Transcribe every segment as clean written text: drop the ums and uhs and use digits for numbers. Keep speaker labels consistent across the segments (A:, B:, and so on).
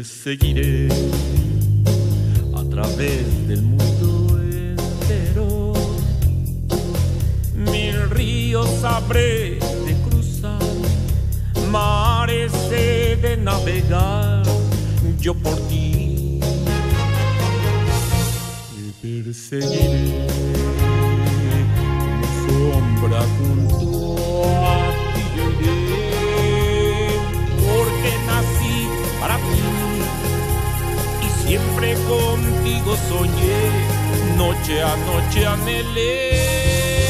A: perseguiré a través del mundo entero. Mil ríos habré de cruzar, mares he de navegar, yo por ti te perseguiré como sombra junto a ti yo iré, porque nací para ti y siempre contigo soñé, noche a noche anhelé.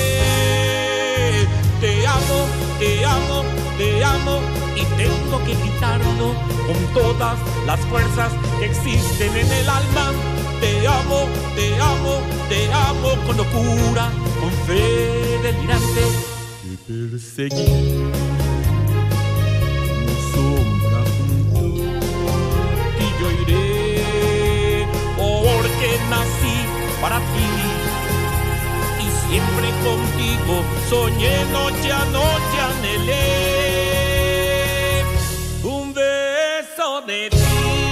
A: Te amo, te amo, te amo y tengo que gritarlo con todas las fuerzas que existen en el alma. Te amo, te amo, te amo con locura, con fe delirante. Te perseguiré como sombra junto a ti yo iré, porque nací para ti y siempre contigo soñé, noche a noche anhelé un beso de ti.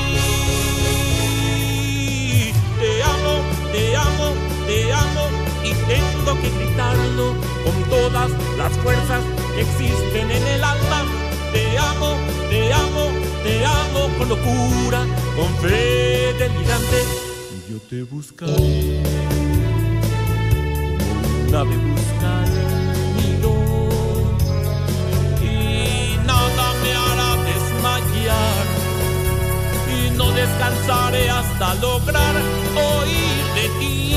A: Te amo, te amo, te amo y tengo que gritarlo con todas las fuerzas que existen en el alma. Te amo, te amo, te amo con locura, con fe delirante. Yo te buscaré como un ave busca el nido y nada me hará desmayar y no descansaré hasta lograr oír de ti.